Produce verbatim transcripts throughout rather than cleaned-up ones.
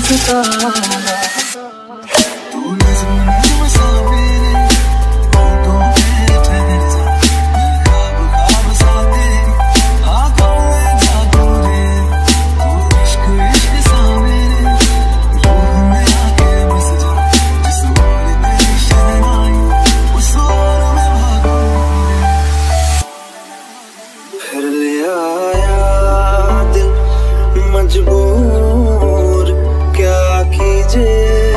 सितारा। मजबूर क्या कीजिए,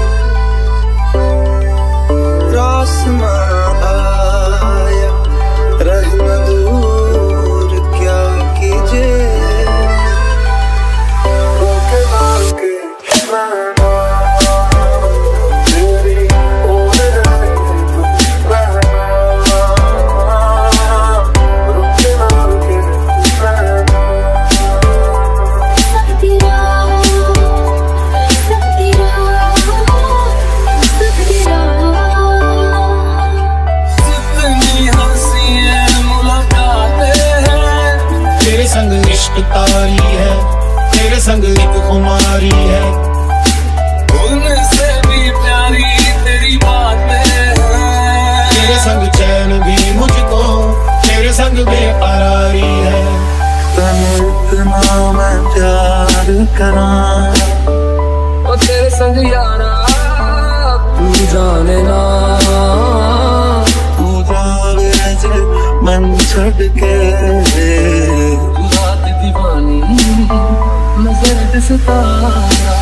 रास्मा आया रहना दूर क्या कीजिए। रोके रोके रहना तेरी ओर रहना, रोके रोके रहना। तेरे संग इश्क तारी है, तेरे संग एक खुमारी है, उनसे भी प्यारी तेरी बातें हैं। तेरे संग चैन भी मुझको, तेरे संग बेकरारी है। तने इतना मैं प्यार करां, और तेरे संग यारा तू जाने ना, तू जावे जे मन छड़ के। दीवानी मैं जर्द सितारा।